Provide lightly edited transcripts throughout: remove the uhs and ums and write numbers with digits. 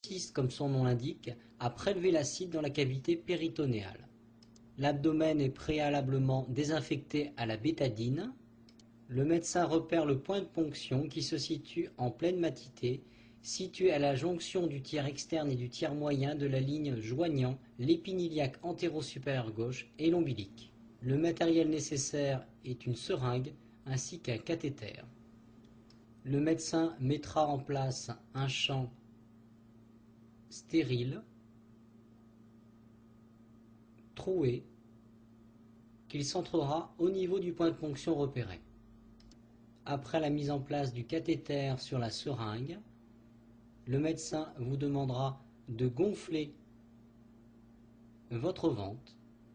consiste, comme son nom l'indique, à prélever l'acide dans la cavité péritonéale. L'abdomen est préalablement désinfecté à la bétadine. Le médecin repère le point de ponction qui se situe en pleine matité, situé à la jonction du tiers externe et du tiers moyen de la ligne joignant l'épine iliaque antéro-supérieur gauche et l'ombilique. Le matériel nécessaire est une seringue ainsi qu'un cathéter. Le médecin mettra en place un champ stérile, troué, qu'il centrera au niveau du point de ponction repéré. Après la mise en place du cathéter sur la seringue, le médecin vous demandera de gonfler votre ventre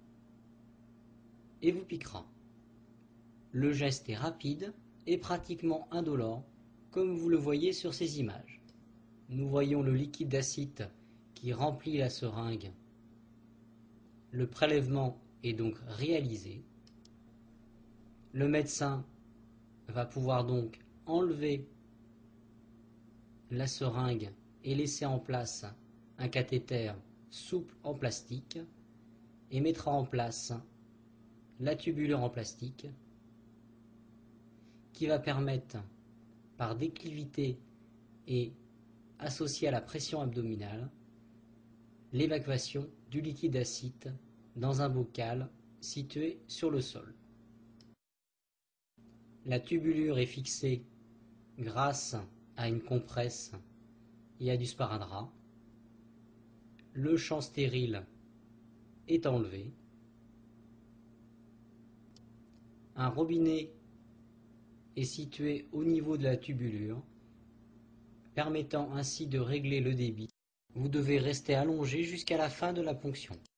et vous piquera. Le geste est rapide et pratiquement indolore, comme vous le voyez sur ces images. Nous voyons le liquide d'acide qui remplit la seringue. Le prélèvement est donc réalisé. Le médecin va pouvoir donc enlever la seringue et laisser en place un cathéter souple en plastique et mettra en place la tubulure en plastique qui va permettre, par déclivité et associée à la pression abdominale, l'évacuation du liquide acide dans un bocal situé sur le sol. La tubulure est fixée grâce à une compresse et à du sparadrap. Le champ stérile est enlevé. Un robinet est situé au niveau de la tubulure, permettant ainsi de régler le débit. Vous devez rester allongé jusqu'à la fin de la ponction.